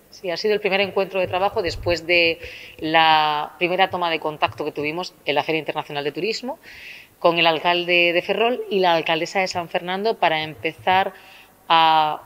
Sí, ha sido el primer encuentro de trabajo después de la primera toma de contacto que tuvimos en la Feria Internacional de Turismo con el alcalde de Ferrol y la alcaldesa de San Fernando para empezar a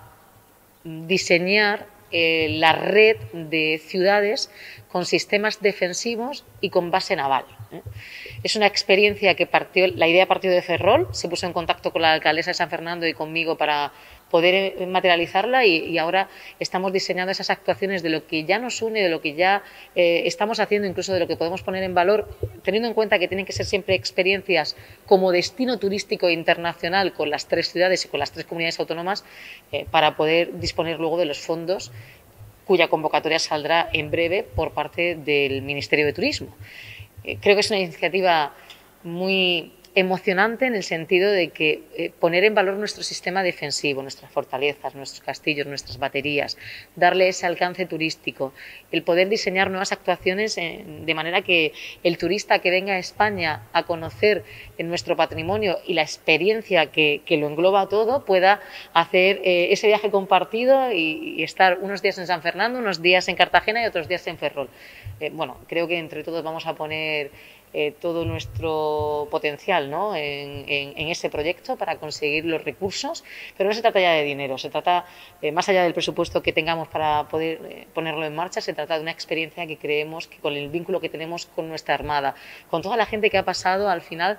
diseñar la red de ciudades con sistemas defensivos y con base naval. Es una experiencia que la idea partió de Ferrol, se puso en contacto con la alcaldesa de San Fernando y conmigo para poder materializarla y ahora estamos diseñando esas actuaciones de lo que ya nos une, de lo que ya estamos haciendo, incluso de lo que podemos poner en valor, teniendo en cuenta que tienen que ser siempre experiencias como destino turístico internacional con las 3 ciudades y con las 3 comunidades autónomas para poder disponer luego de los fondos cuya convocatoria saldrá en breve por parte del Ministerio de Turismo. Creo que es una iniciativa muy emocionante en el sentido de que poner en valor nuestro sistema defensivo, nuestras fortalezas, nuestros castillos, nuestras baterías, darle ese alcance turístico, el poder diseñar nuevas actuaciones de manera que el turista que venga a España a conocer nuestro patrimonio y la experiencia que lo engloba todo pueda hacer ese viaje compartido y estar unos días en San Fernando, unos días en Cartagena y otros días en Ferrol. Bueno, creo que entre todos vamos a poner todo nuestro potencial, ¿no?, en ese proyecto para conseguir los recursos, pero no se trata ya de dinero, se trata, más allá del presupuesto que tengamos para poder ponerlo en marcha, se trata de una experiencia que creemos que con el vínculo que tenemos con nuestra Armada, con toda la gente que ha pasado al final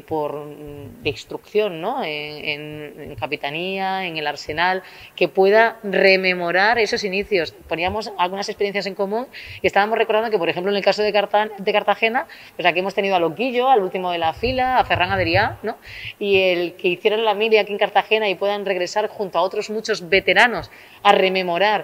de instrucción, ¿no?, en Capitanía, en el Arsenal, que pueda rememorar esos inicios. Poníamos algunas experiencias en común y estábamos recordando que, por ejemplo, en el caso de Cartagena, pues aquí hemos tenido a Loquillo, al último de la fila, a Ferran Adrià, ¿no?, y el que hicieran la mili aquí en Cartagena y puedan regresar junto a otros muchos veteranos a rememorar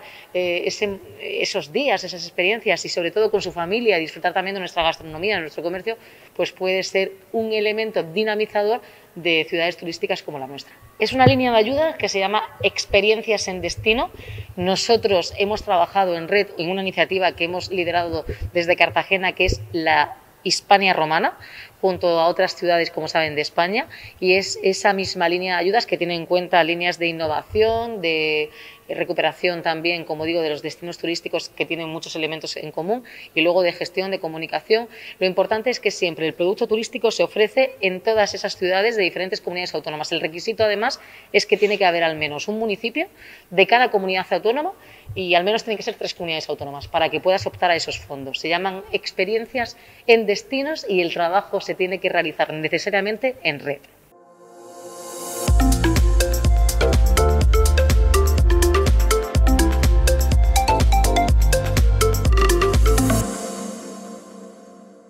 esos días, esas experiencias y sobre todo con su familia, disfrutar también de nuestra gastronomía, de nuestro comercio, pues puede ser un elemento dinamizador de ciudades turísticas como la nuestra. Es una línea de ayuda que se llama Experiencias en Destino. Nosotros hemos trabajado en red en una iniciativa que hemos liderado desde Cartagena, que es la Hispania Romana, junto a otras ciudades, como saben, de España, y es esa misma línea de ayudas que tiene en cuenta líneas de innovación, de recuperación también, como digo, de los destinos turísticos que tienen muchos elementos en común y luego de gestión, de comunicación. Lo importante es que siempre el producto turístico se ofrece en todas esas ciudades de diferentes comunidades autónomas. El requisito, además, es que tiene que haber al menos un municipio de cada comunidad autónoma y al menos tienen que ser 3 comunidades autónomas para que puedas optar a esos fondos. Se llaman experiencias en destinos y el trabajo se tiene que realizar necesariamente en red.